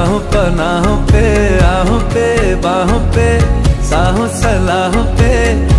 राहों पनाहों पे, आहों पे बाहों पे, साहों सलाहों पे